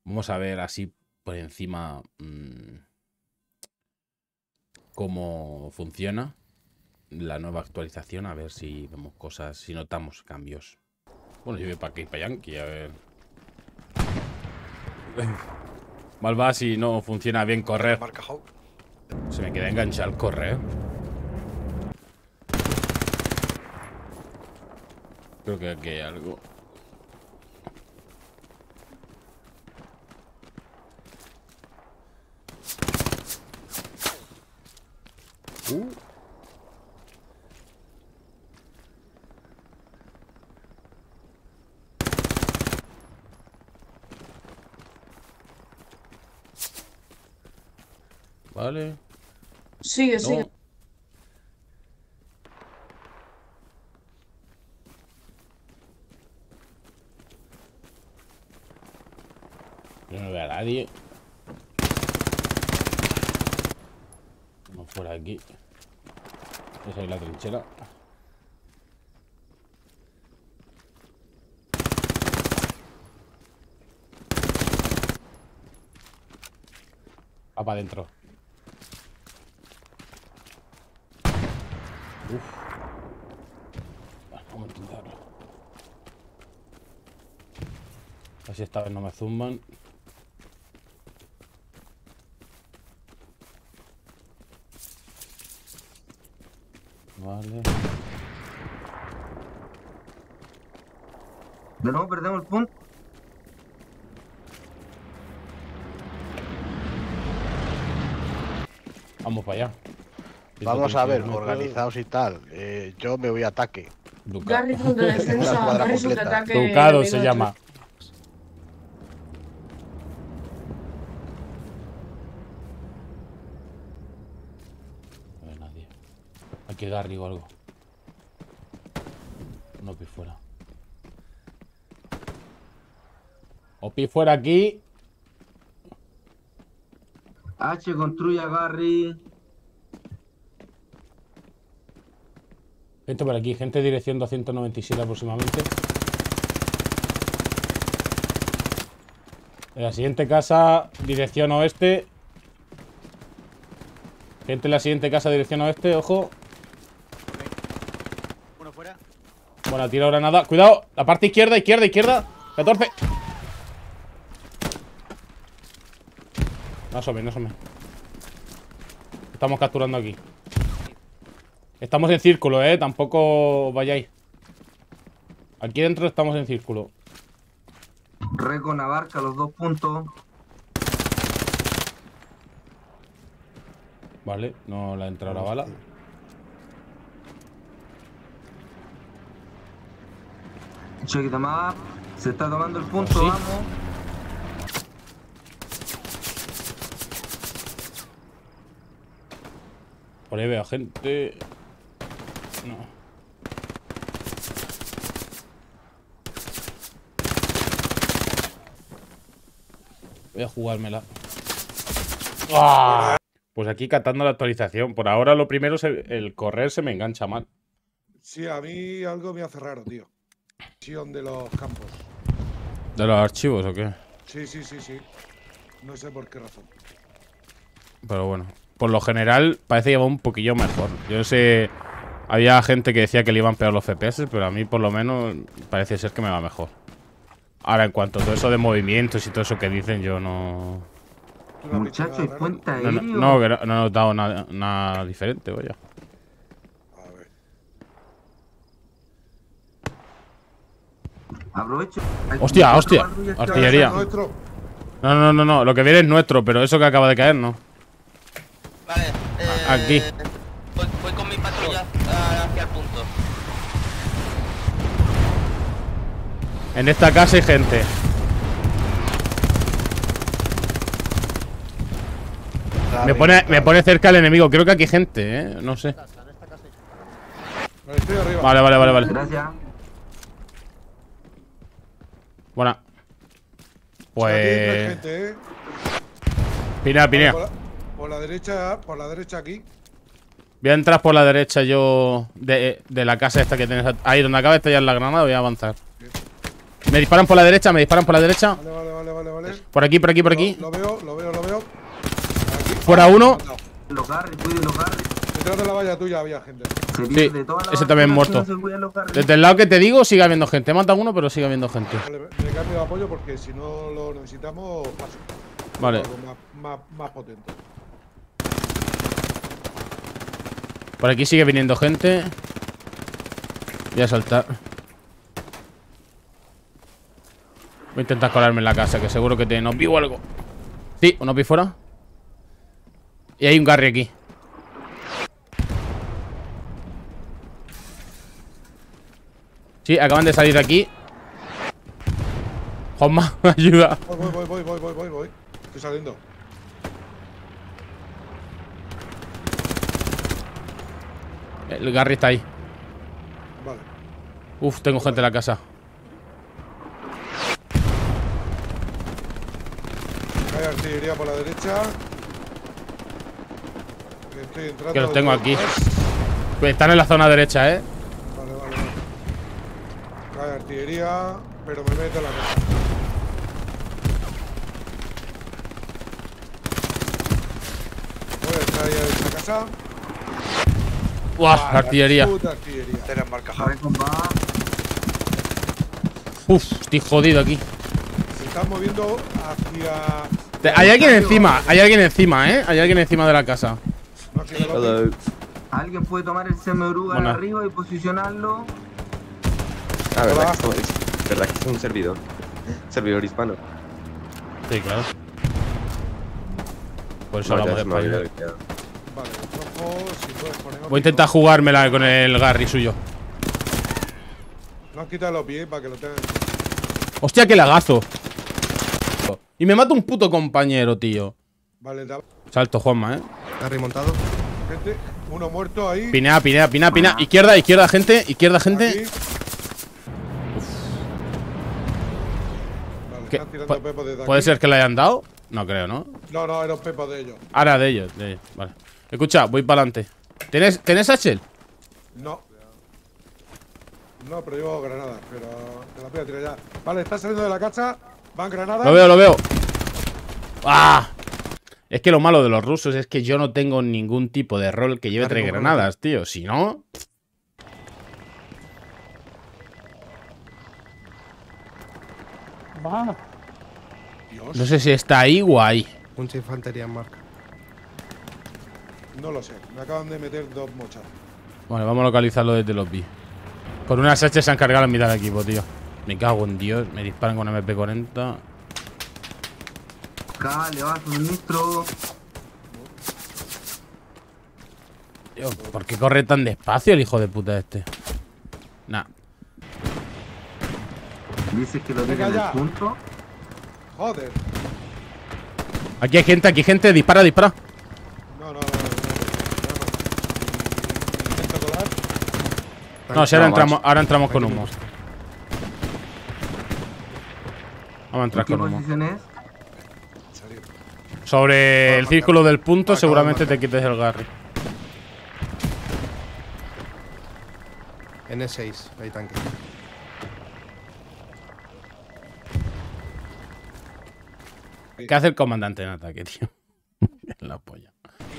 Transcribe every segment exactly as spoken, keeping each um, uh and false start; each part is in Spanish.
Vamos a ver así por encima mmm, cómo funciona la nueva actualización. A ver si vemos cosas, si notamos cambios. Bueno, yo voy para aquí, para Yankee, a ver. Mal va si no funciona bien correr. Se me queda enganchado el correr. Creo que aquí hay algo. Uh. Vale. Sigue, No. sigue. Yo no veo a nadie. Vamos por aquí. Esa es la trinchera. Va para adentro. Uf. Vale, vamos a intentarlo. A ver si esta vez no me zumban. Vale. De nuevo perdemos el punto. Vamos para allá. Vamos a ver, organizados y tal. Eh, yo me voy a ataque. Duca. Garrison de defensa, La cuadra Garrison de completa. ataque. Ducado enemigo se de llama. No hay nadie. Aquí Garry o algo. No pi fuera. O pi fuera aquí. H construye a Garry. Gente por aquí, gente dirección doscientos noventa y siete aproximadamente. En la siguiente casa, dirección oeste. Gente en la siguiente casa, dirección oeste, ojo. Uno fuera. Buena, tiro granada. Cuidado, la parte izquierda, izquierda, izquierda. catorce. No asome, no asome. Estamos capturando aquí. Estamos en círculo, eh. Tampoco vayáis. Aquí dentro estamos en círculo. Recon abarca los dos puntos. Vale, no le ha entrado la bala. Check the map. Se está tomando el punto, Pues sí. vamos. Por ahí veo gente. No. Voy a jugármela. ¡Ah! Pues aquí catando la actualización. Por ahora lo primero es el, el correr se me engancha mal. Sí, a mí algo me hace raro, tío. Visión de los campos. ¿De los archivos o qué? Sí, sí, sí, sí. No sé por qué razón. Pero bueno. Por lo general parece que va un poquillo mejor. Yo sé... Había gente que decía que le iban peor los F P S, pero a mí por lo menos parece ser que me va mejor. Ahora, en cuanto a todo eso de movimientos y todo eso que dicen, yo no... ¿Tú no has visto Muchachos, nada ¿y raro? puente No, aéreo? no, no, que no, no he notado nada, nada diferente, vaya. A ver. Aprovecho. Hay Hostia, cuatro hostia. patrullas que Artillería. avanzan. Nuestro. No, no, no, no. Lo que viene es nuestro, pero eso que acaba de caer, no. Vale, eh, Aquí. Voy, voy con mi patrulla ah, hacia el punto. En esta casa hay gente. Me pone, me pone cerca el enemigo. Creo que aquí hay gente, ¿eh? No sé. Vale, estoy arriba. Vale, vale, vale, vale. Gracias. Buena. O sea, aquí hay tres Pues... gente, ¿eh? Pinea, Vale, pinea. por, la, por la derecha, por la derecha aquí. Voy a entrar por la derecha yo de, de la casa esta que tienes ahí donde acaba de estallar la granada. Voy a avanzar. Me disparan por la derecha, me disparan por la derecha. Vale, vale, vale, vale, vale. Por aquí, por aquí, por aquí. Lo, lo veo, lo veo, lo veo. Aquí. Fuera uno. Los Garry, cuide los Garry. Detrás de la valla tuya había gente. Se Sí, pierde toda la ese también basura, muerto. no se cuidan los Garry. Desde el lado que te digo, sigue habiendo gente. He matado uno, pero sigue habiendo gente. Vale, me cambio de apoyo porque si no lo necesitamos, paso. Vale. Algo más, más, más potente. Por aquí sigue viniendo gente. Voy a saltar. Voy a intentar colarme en la casa, que seguro que tiene Opi o algo. Sí, un Opi fuera. Y hay un Garry aquí. Sí, acaban de salir de aquí. Juanma, ayuda. Voy, voy, voy, voy, voy, voy, voy. Estoy saliendo. El Garry está ahí. Vale. Uf, tengo gente en la casa. Hay artillería por la derecha. Estoy entrando. Que los tengo detrás. aquí. Están en la zona derecha, eh. Vale, vale, vale. Cae artillería, pero me meto en la casa. Voy a entrar ya en esta casa. Buah, Ah, la artillería. Puta artillería. Era en marca. Recon va. Uf, estoy jodido aquí. Se están moviendo hacia. Te- Hay alguien encima, hay alguien encima, eh. Hay alguien encima de la casa. No, hacia el otro. Alguien puede tomar el C M Oruga de Buena. arriba y posicionarlo. Ah, Hola. verdad que, somos, verdad que es un servidor. Servidor hispano. Sí, claro. Por eso No, ya hablamos de se me ha olvidado español. que queda. Vale, rojo, si puedes poner. Voy a intentar jugármela con el Garry suyo. No has quitado los pies para que lo tengan. Hostia, qué lagazo. Y me mata un puto compañero, tío. Vale, da. Salto, Juanma, eh. Está remontado. Gente, uno muerto ahí. Pinea, pinea, pinea, pinea. Izquierda, izquierda, gente. Izquierda, Aquí. gente. Vale, ¿Qué? están tirando Pu- pepos desde ¿Puede aquí. ser que le hayan dado? No creo, ¿no? No, no, era un pepo de ellos. Ahora de ellos, de ellos. Vale. Escucha, voy para adelante. ¿Tienes, ¿Tienes H? No. No, pero llevo granadas, pero te las voy a tirar ya. Vale, está saliendo de la casa. Van granadas. Lo veo, lo veo. ¡Ah! Es que lo malo de los rusos es que yo no tengo ningún tipo de rol que lleve Garry, tres compra granadas, tío. Si no... Dios, No sé si está ahí o ahí. Mucha infantería en marca. no lo sé. Me acaban de meter dos mochas. Vale, vamos a localizarlo desde los B. Con unas H se han cargado la mitad del equipo, tío. Me cago en Dios. Me disparan con M P cuarenta. Acá le va suministro. Tío, ¿por qué corre tan despacio el hijo de puta este? Nah. Dice que lo Venga tiene en ya. el punto. Joder. Aquí hay gente, aquí hay gente. Dispara, dispara. No, no, no. no, no, no. Intento colar. No, si ahora No, entramos, ahora entramos con humo. Vamos a ¿En entrar qué con humo. posición es? Salir. Sobre el círculo del punto, Acabo, seguramente acabo. te quites el Garry. N seis, hay tanque. ¿Qué hace el comandante en ataque, tío? La polla.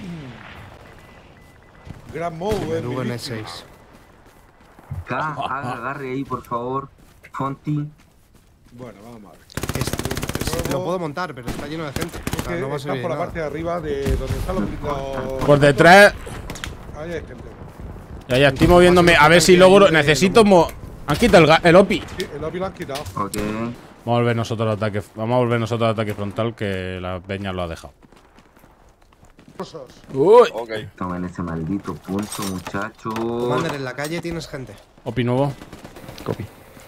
Gran move, eh. Luego mi N víctima. seis. Acá, haga agarre ahí, por favor. Fonti. Bueno, vamos a ver. Es- es- lo puedo montar, pero está lleno de gente. O Es sea, que no va a están servir por de la nada. parte de arriba de donde están los, los Por detrás. Ahí hay gente. Ya, ya, estoy moviéndome. A ver si logro. Necesito. Mo Han quitado el, ga- el O P I. Sí, el OPI lo han quitado. Ok. Vamos a volver nosotros al ataque. Vamos a volver nosotros al ataque frontal, que la peña lo ha dejado. Rusos. Uy. Toma en ese maldito punto, muchachos. Commander, en la calle tienes gente. O P I nuevo. Copy.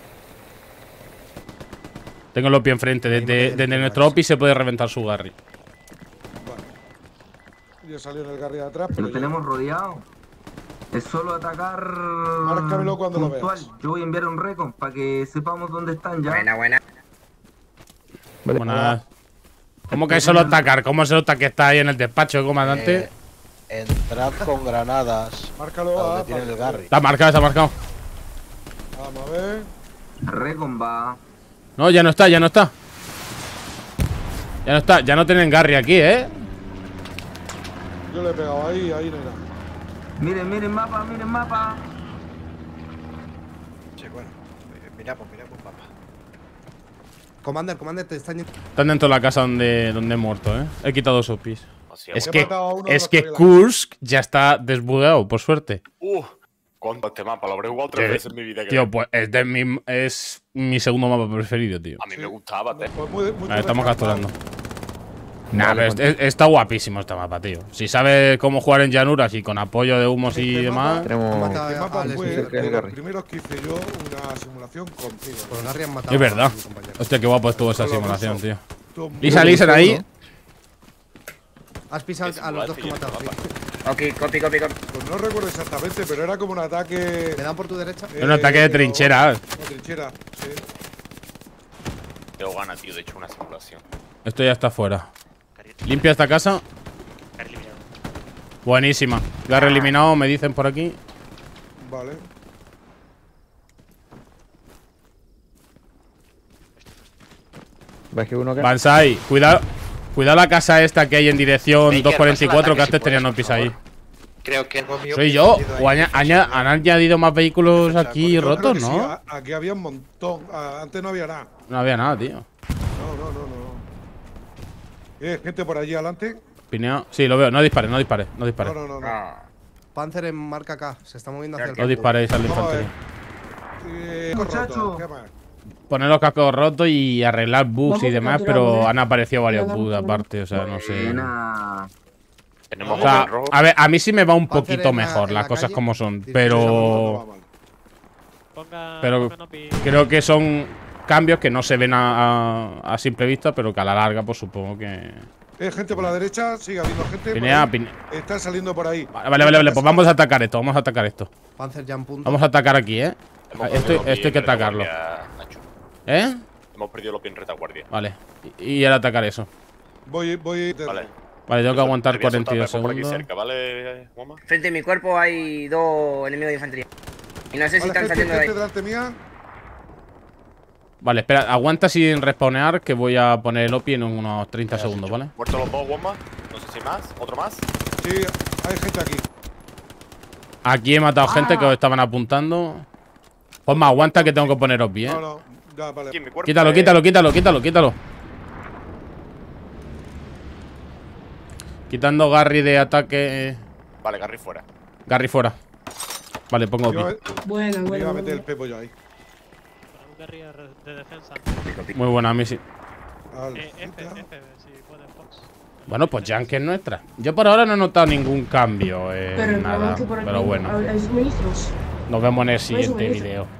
Tengo el O P I enfrente. Ahí Desde, me desde quedé nuestro O P I se puede reventar su Garry. Vale. Yo salí en el Garry de atrás, pero. Lo yo- tenemos rodeado. Es solo atacar. Márcamelo cuando lo puntual. veas. Yo voy a enviar un recon para que sepamos dónde están ya. Buena, buena. Buenas. ¿Cómo que solo atacar? ¿Cómo se nota que está ahí en el despacho, comandante? Eh, entrad con granadas Márcalo a a. donde tiene el Garry. Está marcado, está marcado. Vamos a ver. Recon va. No, ya no está, ya no está. Ya no está, ya no tienen Garry aquí, ¿eh? Yo le he pegado ahí, ahí no hay nada. Miren, miren mapa, miren mapa. Sí, bueno. Miramos, miramos mapa. Commander, Commander, te están... Están dentro de la casa donde, donde he muerto, ¿eh? He quitado su pis. Hostia, Es He que, matado a uno de es los que que había Kursk ya está desbugado, por suerte. Uh, ¿cuánto este mapa? Lo habré jugado tres Sí. veces en mi vida. creo. Tío, pues es, de mi, es mi segundo mapa preferido, tío. A mí Sí. me gustaba, te. Pues muy, mucho Vale, estamos descampado. capturando. Nah, pero es- es- está guapísimo este mapa, tío. Si sabes cómo jugar en llanuras y con apoyo de humos y Este demás. mapa- Han matado Este a- mapa al fue Smith. de los primeros que hice yo una simulación contigo. Por Garry han matado Es verdad. a mi compañero. Hostia, qué guapo estuvo esa Con los simulación, rusos. tío. Estuvo muy Lisa, bueno. Lisa, ahí. Has pisado a los dos que he matado, sí. Ok, copy, copy, copy. Pues no recuerdo exactamente, pero era como un ataque. ¿Me dan por tu derecha? eh, Un ataque de pero- trinchera. Una trinchera, sí. Tengo ganas, tío, de hecho una simulación. Esto ya está fuera. Limpia esta casa. Buenísima. Garry eliminado, me dicen por aquí. Vale. ¿Ves que uno que? Banzai, cuidado. Cuidado la casa esta que hay en dirección Baker, doscientos cuarenta y cuatro, que pasa el ataque antes si tenían puedes, un pis por ahí. favor. Creo que no. ¿Soy yo? ¿O aña- aña- han añadido más vehículos aquí Yo creo rotos, que sí, no? a- aquí había un montón. Ah, antes no había nada. No había nada, tío. No, no, no, no. Eh, gente por allí adelante. Pineo. Sí, lo veo. No dispares, no dispares, no No, dispares. no, no. no. Panzer en marca K. Se está moviendo hacia el No campo. disparéis a la Vamos a ver. infantería. Eh, Muchacho. roto, ¿qué más? Poner los cascos rotos y arreglar bugs Vamos y demás, capturando, pero ¿eh? han aparecido varios Vamos bugs capturando. aparte, o sea, no sé. Una. Tenemos O sea, un rojo. a ver, a mí sí me va un Panzer poquito en la- mejor, en las la cosas calle. como son, Sí, No pero va mal. pero creo que son cambios que no se ven a, a- a simple vista, pero que a la larga, pues supongo que… Eh, gente por la derecha, sigue habiendo gente. por Pinea, ahí. Pine- Están saliendo por ahí. Vale, vale, vale, vale, pues vamos a atacar esto, vamos a atacar esto. Panzer ya en punto. Vamos a atacar aquí, ¿eh? Hemos Esto, perdido esto hay que bien atacarlo. retaguardia, Nacho. ¿Eh? Hemos perdido los bien retaguardia. Vale. Y, y el atacar eso. Voy, voy. Vale. Vale, tengo que aguantar Te voy a soltar cuarenta y dos repo por aquí segundos. cerca, ¿vale, Juanma? Frente a mi cuerpo hay dos enemigos de infantería. Y no sé si Vale, están gente, saliendo de gente ahí. delante mía. Vale, espera, aguanta sin respawnear, que voy a poner el O P I en unos treinta segundos, ¿vale? Muertos los dos, Juanma. No sé si más. ¿Otro más? Sí, hay gente aquí. Aquí he matado gente que os estaban apuntando. Ponme, aguanta que tengo que poner O P I, ¿eh? No, no. Ya, vale. Aquí en mi cuerpo. Quítalo, eh, quítalo, quítalo, quítalo, quítalo. Quitando Garry de ataque. Vale, Garry fuera. Garry fuera. Vale, pongo Yo, O P eh, Bueno, me iba bueno. a meter el bueno. pepo yo ahí. I. Muy buena, a mí sí. Vale. Bueno, pues Yankee es nuestra. Yo por ahora no he notado ningún cambio Pero en el problema nada. es que por aquí Pero bueno, hay suministros. nos vemos en el No hay siguiente suministros. video.